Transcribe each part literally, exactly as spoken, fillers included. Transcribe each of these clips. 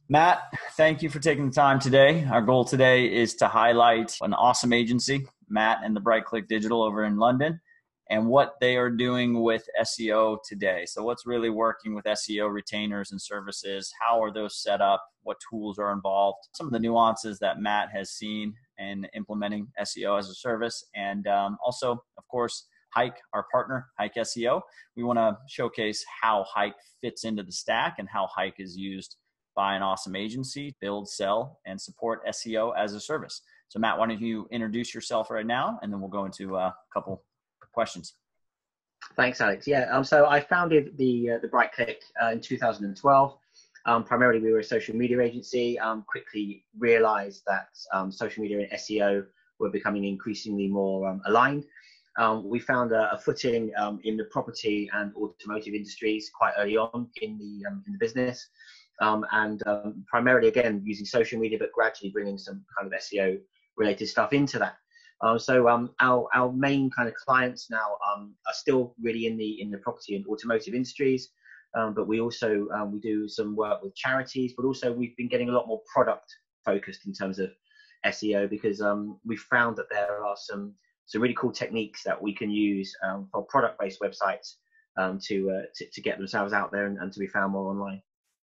Matt, thank you for taking the time today. Our goal today is to highlight an awesome agency, Matt and the Bright Click Digital over in London, and what they are doing with S E O today. So what's really working with S E O retainers and services? How are those set up? What tools are involved? Some of the nuances that Matt has seen in implementing S E O as a service. And um, also, of course, Hike, our partner, Hike S E O. We want to showcase how Hike fits into the stack and how Hike is used by an awesome agency, build, sell, and support S E O as a service. So Matt, why don't you introduce yourself right now, and then we'll go into a couple questions. Thanks, Alex. Yeah, um, so I founded the uh, the Bright Click uh, in two thousand twelve. Um, primarily, we were a social media agency. Um, quickly realized that um, social media and S E O were becoming increasingly more um, aligned. Um, we found a, a footing um, in the property and automotive industries quite early on in the um, in the business. Um, and um, primarily, again, using social media, but gradually bringing some kind of S E O related stuff into that. Um, so um, our, our main kind of clients now um, are still really in the in the property and automotive industries, um, but we also um, we do some work with charities, but also we've been getting a lot more product focused in terms of S E O because um, we found that there are some some really cool techniques that we can use um, for product-based websites um, to, uh, to to get themselves out there and, and to be found more online.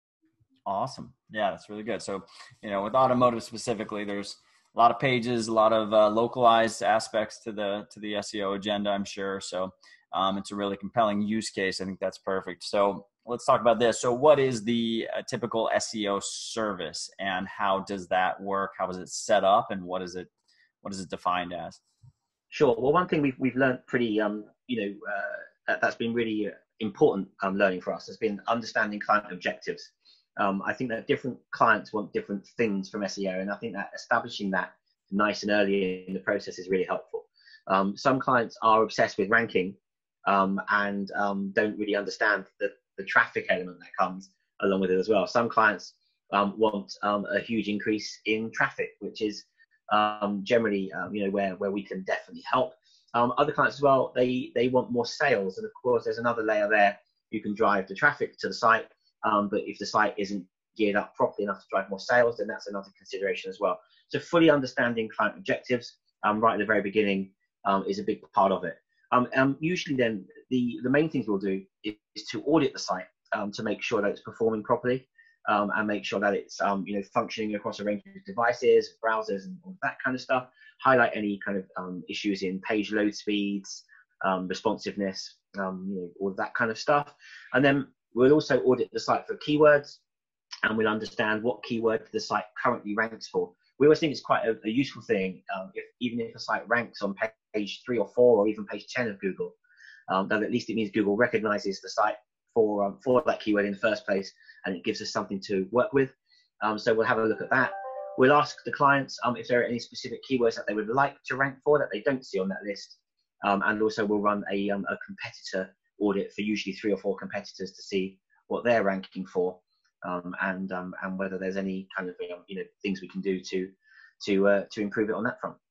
Awesome. Yeah, that's really good. So, you know, with automotive specifically, there's a lot of pages, a lot of uh, localized aspects to the to the S E O agenda, I'm sure. So um, it's a really compelling use case. I think that's perfect. So let's talk about this. So what is the uh, typical S E O service, and how does that work? How is it set up, and what is it what is it defined as? Sure. Well, one thing we've we've learned pretty, um, you know, uh, that, that's been really important um, learning for us has been understanding client objectives. Um, I think that different clients want different things from S E O, and I think that establishing that nice and early in the process is really helpful. Um, some clients are obsessed with ranking um, and um, don't really understand the, the traffic element that comes along with it as well. Some clients um, want um, a huge increase in traffic, which is um, generally um, you know where where we can definitely help. Um, other clients as well, they they want more sales, and of course there's another layer there. You can drive the traffic to the site. Um, but if the site isn't geared up properly enough to drive more sales, then that's another consideration as well. So fully understanding client objectives um, right at the very beginning um, is a big part of it. Um, um, usually then the, the main things we'll do is, is to audit the site um, to make sure that it's performing properly um, and make sure that it's um, you know functioning across a range of devices, browsers, and all that kind of stuff. Highlight any kind of um, issues in page load speeds, um, responsiveness, um, you know, all of that kind of stuff. And then we'll also audit the site for keywords, and we'll understand what keyword the site currently ranks for. We always think it's quite a, a useful thing, um, if, even if a site ranks on page three or four or even page ten of Google, um, then at least it means Google recognizes the site for, um, for that keyword in the first place, and it gives us something to work with. Um, so we'll have a look at that. We'll ask the clients um, if there are any specific keywords that they would like to rank for that they don't see on that list. Um, and also we'll run a, um, a competitor audit for usually three or four competitors to see what they're ranking for, um, and um, and whether there's any kind of you know things we can do to to uh, to improve it on that front.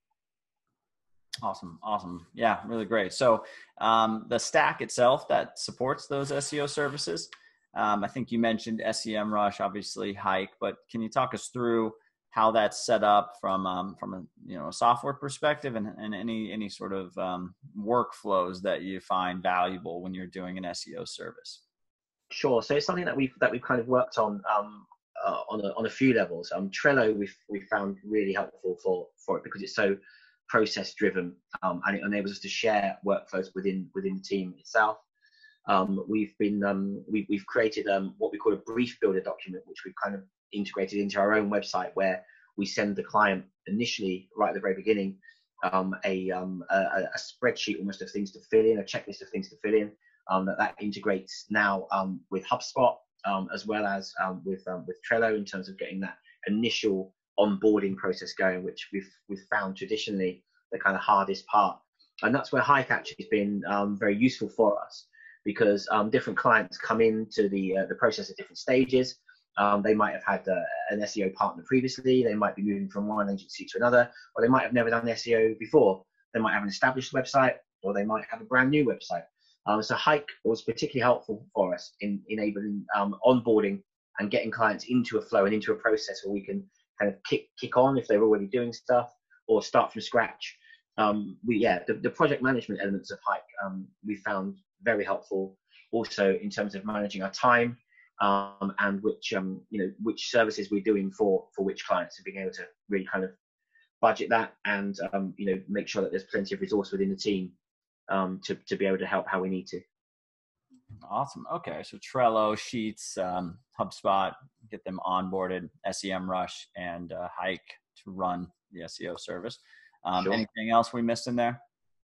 Awesome, awesome, yeah, really great. So um, the stack itself that supports those S E O services, um, I think you mentioned SEMrush, obviously Hike, but can you talk us through how that's set up from um, from a you know a software perspective, and, and any any sort of um, workflows that you find valuable when you're doing an S E O service? Sure. So it's something that we've that we've kind of worked on um, uh, on a on a few levels. Um, Trello we've we found really helpful for for it because it's so process driven, um, and it enables us to share workflows within within the team itself. Um, we've been um, we, we've created um, what we call a brief builder document, which we've kind of integrated into our own website, where we send the client initially, right at the very beginning, um, a, um, a, a spreadsheet almost of things to fill in, a checklist of things to fill in. Um, that that integrates now um, with HubSpot um, as well as um, with um, with Trello in terms of getting that initial onboarding process going, which we've we've found traditionally the kind of hardest part. And that's where Hike actually has been um, very useful for us, because um, different clients come into the uh, the process at different stages. Um, they might have had uh, an S E O partner previously. They might be moving from one agency to another, or they might have never done S E O before. They might have an established website, or they might have a brand new website. Um, so Hike was particularly helpful for us in enabling um, onboarding and getting clients into a flow and into a process where we can kind of kick kick on if they're already doing stuff, or start from scratch. Um, we yeah, the, the project management elements of Hike um, we found very helpful. Also in terms of managing our time um, and which um, you know which services we're doing for for which clients, and being able to really kind of budget that and um, you know make sure that there's plenty of resource within the team um, to to be able to help how we need to. Awesome. Okay, so Trello, Sheets, um, HubSpot, get them onboarded, SEMrush, and uh, Hike to run the S E O service. Um, Sure. Anything else we missed in there?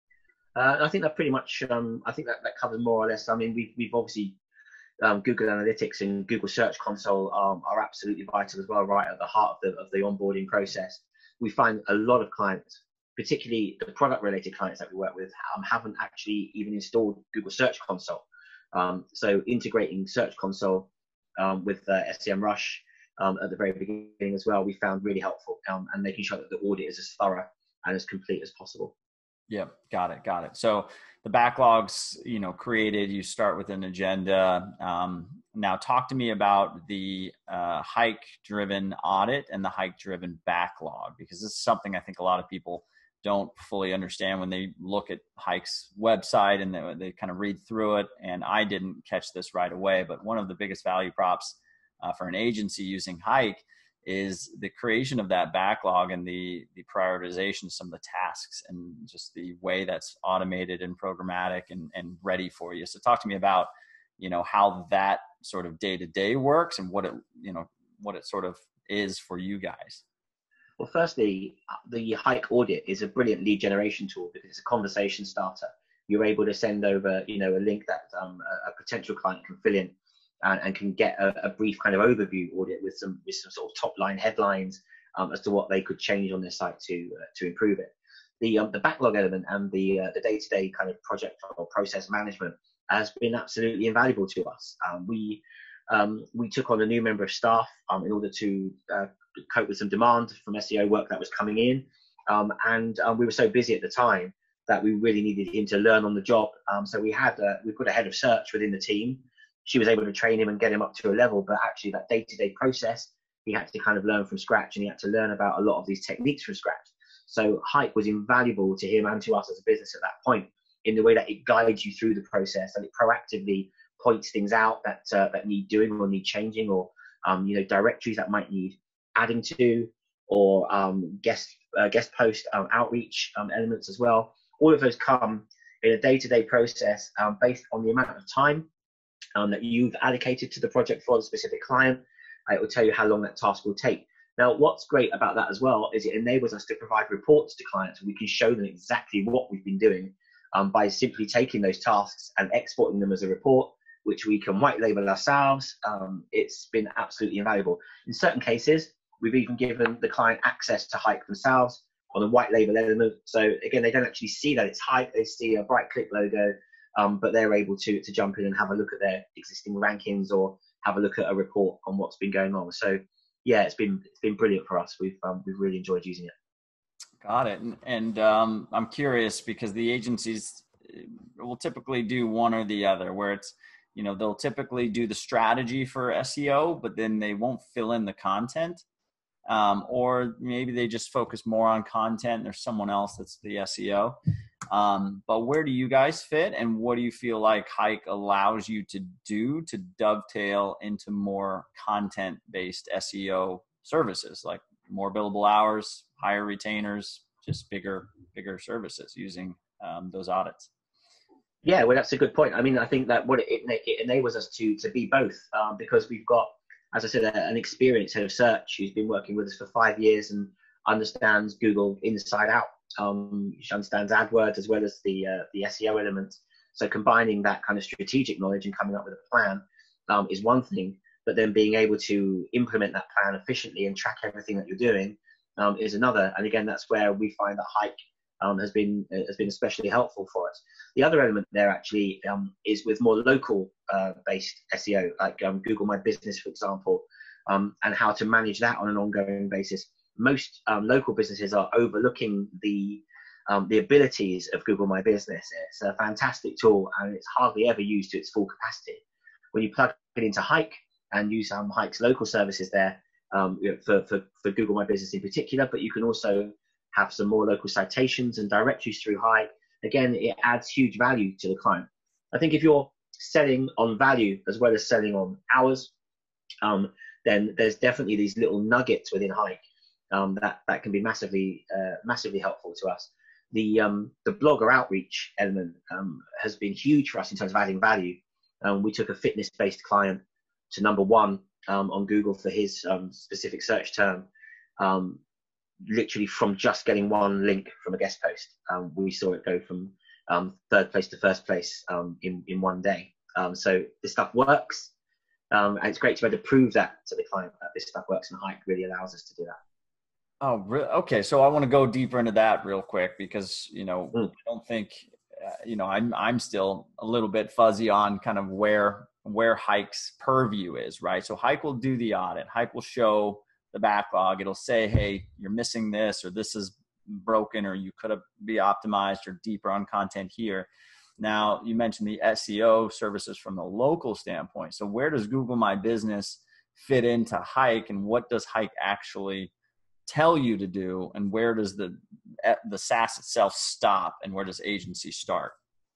Uh, I think that pretty much. Um, I think that, that covers more or less. I mean, we've we've obviously um, Google Analytics and Google Search Console um, are absolutely vital as well, right at the heart of the of the onboarding process. We find a lot of clients, particularly the product related clients that we work with, um, haven't actually even installed Google Search Console. Um, so integrating Search Console um, with uh, SEMrush um, at the very beginning as well, we found really helpful, um, and making sure that the audit is as thorough and as complete as possible. Yeah, got it, got it. So the backlogs, you know, created, you start with an agenda. Um, now talk to me about the uh, Hike-driven audit and the Hike-driven backlog, because this is something I think a lot of people don't fully understand when they look at Hike's website and they, they kind of read through it. And I didn't catch this right away, but one of the biggest value props uh, for an agency using Hike is the creation of that backlog and the the prioritization of some of the tasks and just the way that's automated and programmatic and, and ready for you. So talk to me about, you know, how that sort of day to day works and what it, you know, what it sort of is for you guys. Well, firstly, the Hike audit is a brilliant lead generation tool because it's a conversation starter. You're able to send over, you know, a link that um, a, a potential client can fill in and, and can get a, a brief kind of overview audit with some with some sort of top line headlines um, as to what they could change on their site to uh, to improve it. The um, the backlog element and the uh, the day to day kind of project or process management has been absolutely invaluable to us. Um, we um, we took on a new member of staff um, in order to uh, cope with some demand from S E O work that was coming in, um, and um, we were so busy at the time that we really needed him to learn on the job. Um, so we had uh, we put a head of search within the team. She was able to train him and get him up to a level, but actually that day-to-day process he had to kind of learn from scratch, and he had to learn about a lot of these techniques from scratch. So Hike was invaluable to him and to us as a business at that point, in the way that it guides you through the process and it proactively points things out that uh, that need doing or need changing, or um, you know directories that might need adding to, or um, guest uh, guest post um, outreach um, elements as well. All of those come in a day-to-day process um, based on the amount of time um, that you've allocated to the project for the specific client. It will tell you how long that task will take. Now, what's great about that as well is it enables us to provide reports to clients, and we can show them exactly what we've been doing um, by simply taking those tasks and exporting them as a report, which we can white label ourselves. Um, it's been absolutely invaluable. In certain cases, we've even given the client access to Hike themselves on a white label element. So again, they don't actually see that it's Hike, they see a BrightClick logo, um, but they're able to, to jump in and have a look at their existing rankings or have a look at a report on what's been going on. So yeah, it's been it's been brilliant for us. We've um, we've really enjoyed using it. Got it. And, and um, I'm curious because the agencies will typically do one or the other, where it's, you know, they'll typically do the strategy for S E O, but then they won't fill in the content. Um, or maybe they just focus more on content. There's someone else that's the S E O. Um, but where do you guys fit, and what do you feel like Hike allows you to do to dovetail into more content-based S E O services, like more billable hours, higher retainers, just bigger, bigger services using um, those audits? Yeah, well, that's a good point. I mean, I think that what it, it enables us to to be both, um, because we've got, as I said, an experienced head of search who's been working with us for five years and understands Google inside out. Um, she understands AdWords as well as the uh, the S E O elements. So combining that kind of strategic knowledge and coming up with a plan um, is one thing, but then being able to implement that plan efficiently and track everything that you're doing um, is another. And again, that's where we find that Hike um, has been has been especially helpful for us. The other element there actually um, is with more local uh, based S E O, like um, Google My Business, for example, um, and how to manage that on an ongoing basis. Most um, local businesses are overlooking the um, the abilities of Google My Business. It's a fantastic tool, and it's hardly ever used to its full capacity. When you plug it into Hike, and use um, Hike's local services there um, you know, for, for, for Google My Business in particular, but you can also have some more local citations and directories through Hike. Again, it adds huge value to the client. I think if you're selling on value as well as selling on hours, um, then there's definitely these little nuggets within Hike um, that, that can be massively, uh, massively helpful to us. The, um, the blogger outreach element um, has been huge for us in terms of adding value. Um, we took a fitness-based client to number one um, on Google for his um, specific search term, um, literally from just getting one link from a guest post. Um, we saw it go from um, third place to first place um, in, in one day. Um, so this stuff works. Um, and it's great to be able to prove that to the client that this stuff works, and Hike really allows us to do that. Oh, really? Okay. So I want to go deeper into that real quick because, you know, mm. I don't think, uh, you know, I'm, I'm still a little bit fuzzy on kind of where, where Hike's purview is, right? So Hike will do the audit. Hike will show the backlog. It'll say, hey, you're missing this, or this is broken, or you could have be optimized or deeper on content here. Now, you mentioned the S E O services from the local standpoint. So where does Google My Business fit into Hike, and what does Hike actually tell you to do, and where does the the SaaS itself stop, and where does agency start?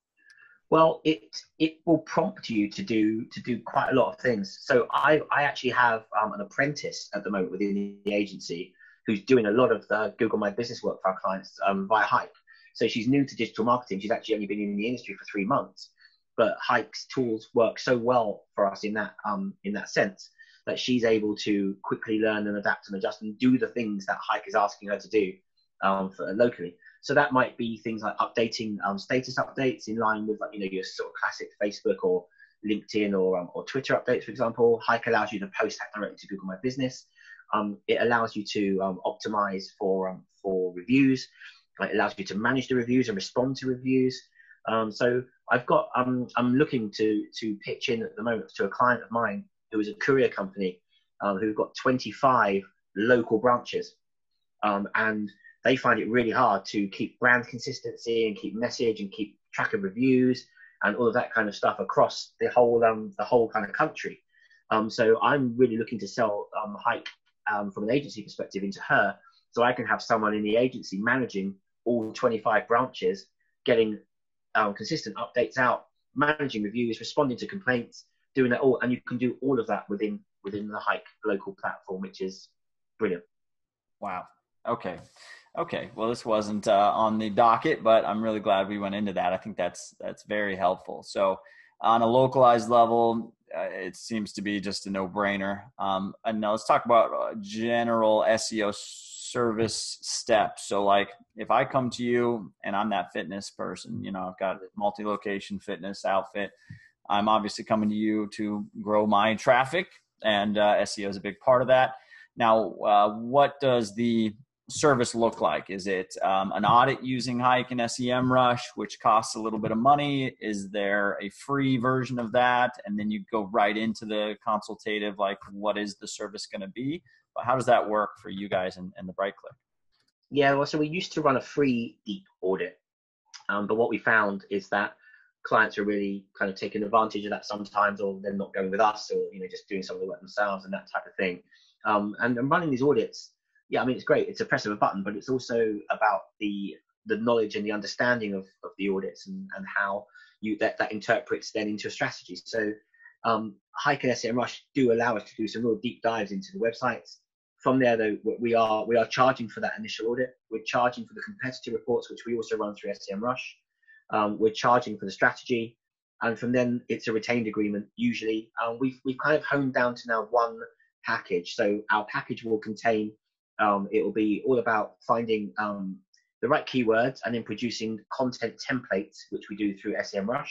Well, it it will prompt you to do to do quite a lot of things. So I I actually have um, an apprentice at the moment within the agency who's doing a lot of the Google My Business work for our clients um, via Hike. So she's new to digital marketing. She's actually only been in the industry for three months, but Hike's tools work so well for us in that um, in that sense that she's able to quickly learn and adapt and adjust and do the things that Hike is asking her to do um, for, locally. So that might be things like updating um, status updates in line with, like, you know, your sort of classic Facebook or LinkedIn or um, or Twitter updates, for example. Hike allows you to post that directly to Google My Business. Um, it allows you to um, optimize for um, for reviews. It allows you to manage the reviews and respond to reviews. Um, so I've got um, I'm looking to to pitch in at the moment to a client of mine who is a courier company um, who've got twenty-five local branches, um, and they find it really hard to keep brand consistency and keep message and keep track of reviews and all of that kind of stuff across the whole um, the whole kind of country. Um, so I'm really looking to sell um, Hike um, from an agency perspective into her, so I can have someone in the agency managing all twenty-five branches, getting um, consistent updates out, managing reviews, responding to complaints, doing that all, and you can do all of that within within the Hike local platform, which is brilliant. Wow. Okay. Okay. Well, this wasn't uh, on the docket, but I'm really glad we went into that. I think that's that's very helpful. So on a localized level, uh, it seems to be just a no-brainer. Um, and now let's talk about uh, general S E O service steps. So like if I come to you and I'm that fitness person, you know, I've got a multi-location fitness outfit. I'm obviously coming to you to grow my traffic, and uh, S E O is a big part of that. Now, uh, what does the service look like? Is it um, an audit using Hike and SEMrush, which costs a little bit of money? Is there a free version of that? And then you go right into the consultative, like what is the service going to be? But how does that work for you guys and, and the BrightClick? Yeah, well, so we used to run a free deep audit, um, but what we found is that clients are really kind of taking advantage of that sometimes, or they're not going with us, or, you know, just doing some of the work themselves and that type of thing. Um, and, and running these audits, yeah, I mean, it's great. It's a press of a button, but it's also about the the knowledge and the understanding of, of the audits and, and how you that, that interprets then into a strategy. So um, Hike and SEMrush do allow us to do some real deep dives into the websites. From there, though, we are we are charging for that initial audit. We're charging for the competitor reports, which we also run through SEMrush. Um, we're charging for the strategy, and from then it's a retained agreement usually. Um, we've we've kind of honed down to now one package. So our package will contain um, it will be all about finding um, the right keywords and then producing content templates, which we do through SEMrush.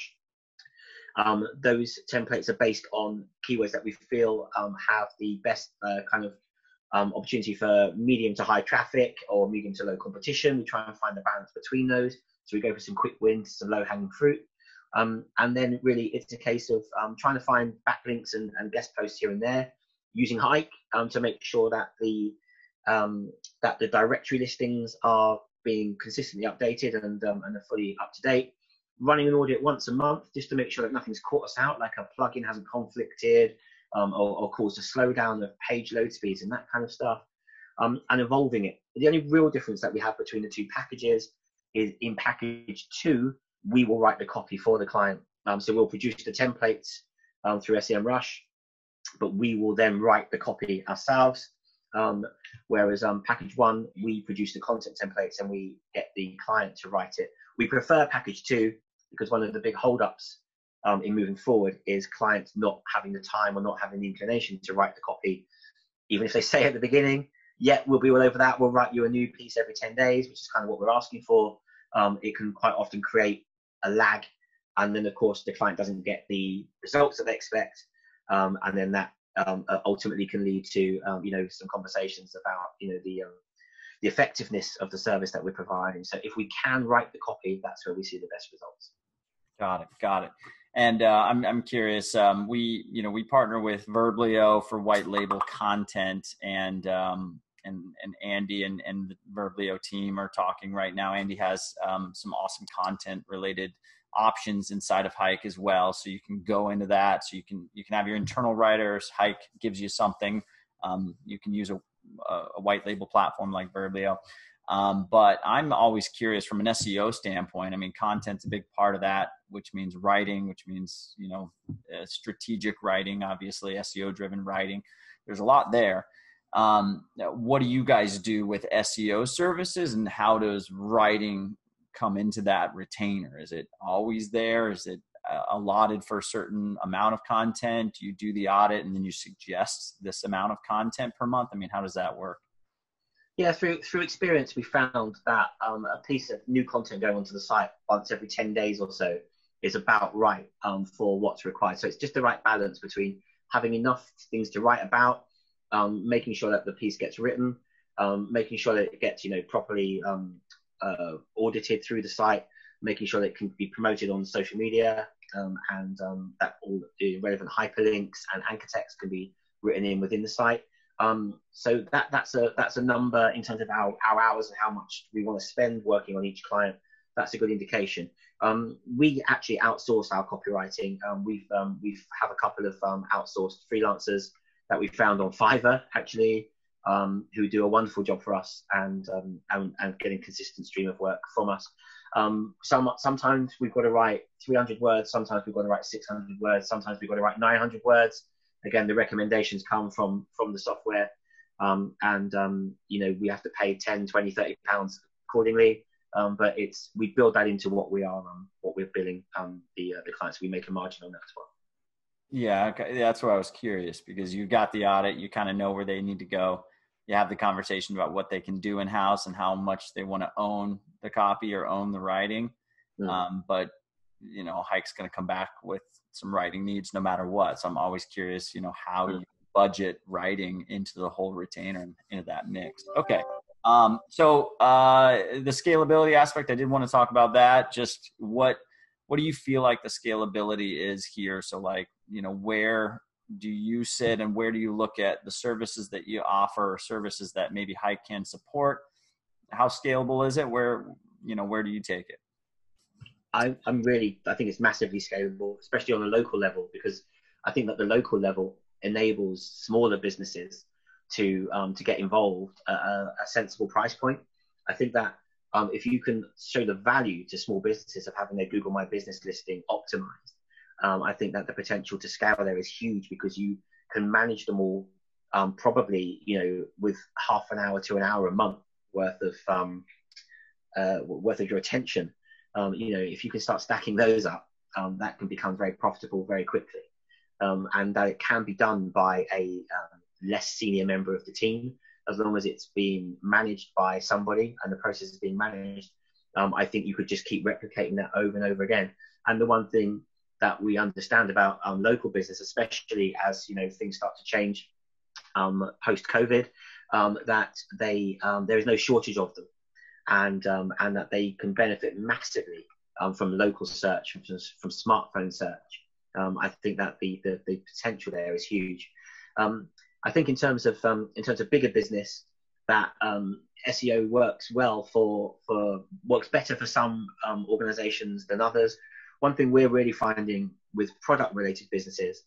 Um, those templates are based on keywords that we feel um, have the best uh, kind of um, opportunity for medium to high traffic or medium to low competition. We try and find the balance between those. So we go for some quick wins, some low hanging fruit. Um, and then really it's a case of um, trying to find backlinks and, and guest posts here and there using Hike um, to make sure that the um, that the directory listings are being consistently updated and, um, and are fully up to date. Running an audit once a month just to make sure that nothing's caught us out, like a plugin hasn't conflicted um, or, or cause a slowdown of page load speeds and that kind of stuff, um, and evolving it. The only real difference that we have between the two packages is in package two, we will write the copy for the client. Um, so we'll produce the templates um, through SEMrush, but we will then write the copy ourselves. Um, whereas um, package one, we produce the content templates and we get the client to write it. We prefer package two because one of the big holdups um, in moving forward is clients not having the time or not having the inclination to write the copy, even if they say at the beginning, yeah, we'll be all over that. We'll write you a new piece every ten days, which is kind of what we're asking for. Um, it can quite often create a lag. And then, of course, the client doesn't get the results that they expect. Um, and then that um, ultimately can lead to, um, you know, some conversations about, you know, the, um, the effectiveness of the service that we're providing. So if we can write the copy, that's where we see the best results. Got it. Got it. And uh, I'm I'm curious. Um, we you know we partner with Verblio for white label content, and um, and and Andy and and the Verblio team are talking right now. Andy has um, some awesome content related options inside of Hike as well, so you can go into that. So you can you can have your internal writers. Hike gives you something. Um, you can use a, a white label platform like Verblio. Um, but I'm always curious from an S E O standpoint. I mean, content's a big part of that, which means writing, which means, you know, uh, strategic writing, obviously S E O driven writing. There's a lot there. Um, what do you guys do with S E O services, and how does writing come into that retainer? Is it always there? Is it uh, allotted for a certain amount of content? Do you do the audit and then you suggest this amount of content per month? I mean, how does that work? Yeah, through through experience, we found that um, a piece of new content going onto the site once every ten days or so is about right um, for what's required. So it's just the right balance between having enough things to write about, um, making sure that the piece gets written, um, making sure that it gets, you know, properly um, uh, audited through the site, making sure that it can be promoted on social media, um, and um, that all the relevant hyperlinks and anchor text can be written in within the site. Um, so that, that's a that's a number in terms of our, our hours and how much we want to spend working on each client. That's a good indication. Um, we actually outsource our copywriting. Um, we've um, we've have a couple of um, outsourced freelancers that we found on Fiverr actually, um, who do a wonderful job for us and um, and, and getting consistent stream of work from us. Um, some sometimes we've got to write three hundred words. Sometimes we've got to write six hundred words. Sometimes we've got to write nine hundred words. Again, the recommendations come from from the software, um, and um, you know, we have to pay ten, twenty, thirty pounds accordingly. Um, but it's we build that into what we are um, what we're billing um, the uh, the clients. We make a margin on that as well. Yeah, okay. That's why I was curious, because you got the audit, you kind of know where they need to go. You have the conversation about what they can do in house and how much they want to own the copy or own the writing. Mm. Um, but you know, Hike's going to come back with some writing needs no matter what. So I'm always curious, you know, how you budget writing into the whole retainer and into that mix. Okay. Um, so uh, the scalability aspect, I did want to talk about that. Just what, what do you feel like the scalability is here? So like, you know, where do you sit and where do you look at the services that you offer, or services that maybe Hike can support? How scalable is it? Where, you know, where do you take it? I, I'm really, I think it's massively scalable, especially on a local level, because I think that the local level enables smaller businesses to um, to get involved at a, a sensible price point. I think that um, if you can show the value to small businesses of having their Google My Business listing optimized, um, I think that the potential to scale there is huge, because you can manage them all um, probably, you know, with half an hour to an hour a month worth of um, uh, worth of your attention. Um, you know, if you can start stacking those up, um, that can become very profitable very quickly. Um, and that it can be done by a um, less senior member of the team, as long as it's being managed by somebody and the process is being managed. Um, I think you could just keep replicating that over and over again. And the one thing that we understand about um, local business, especially as, you know, things start to change um, post-COVID, um, that they um, there is no shortage of them. And um, and that they can benefit massively um, from local search, from, from smartphone search. Um, I think that the, the the potential there is huge. Um, I think in terms of um, in terms of bigger business, that um, S E O works well for for works better for some um, organisations than others. One thing we're really finding with product related businesses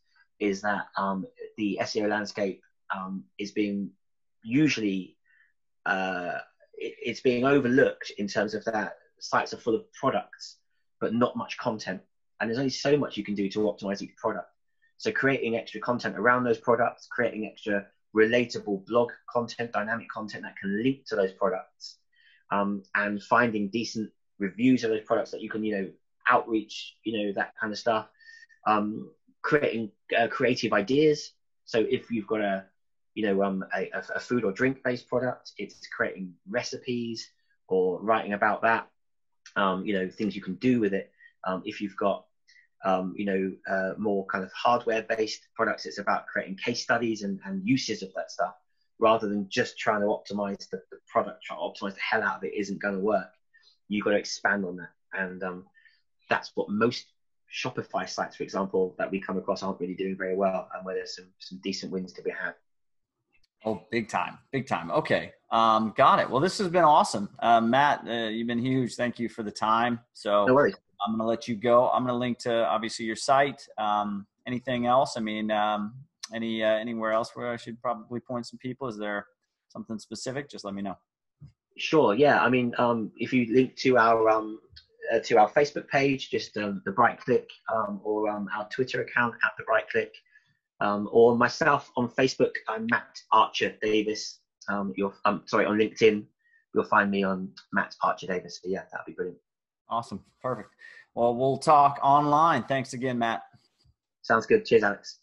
is that um, the S E O landscape um, is being usually uh, it, it's being overlooked in terms of that sites are full of products but not much content, and there's only so much you can do to optimize each product. So creating extra content around those products, creating extra relatable blog content, dynamic content that can link to those products, um, and finding decent reviews of those products that you can, you know, outreach, you know, that kind of stuff. Um, creating uh, creative ideas. So if you've got a, you know, um, a, a food or drink based product, it's creating recipes or writing about that. Um, you know, things you can do with it. Um, if you've got, um, you know, uh, more kind of hardware-based products, it's about creating case studies and, and uses of that stuff, rather than just trying to optimize the, the product, trying to optimize the hell out of it isn't going to work. You've got to expand on that. And um, that's what most Shopify sites, for example, that we come across aren't really doing very well, and where there's some, some decent wins to be had. Oh, big time, big time. Okay. Um, got it. Well, this has been awesome. Uh, Matt, uh, you've been huge. Thank you for the time. So no worries. I'm going to let you go. I'm going to link to obviously your site. Um, anything else? I mean, um, any, uh, anywhere else where I should probably point some people? Is there something specific? Just let me know. Sure. Yeah. I mean, um, if you link to our, um, uh, to our Facebook page, just um, the Bright Click, um, or um, our Twitter account at the Bright Click. Um, or myself on Facebook, I'm Matt Archer Davis. Um, you're, um, sorry, on LinkedIn, you'll find me on Matt Archer Davis. So yeah, that'd be brilliant. Awesome. Perfect. Well, we'll talk online. Thanks again, Matt. Sounds good. Cheers, Alex.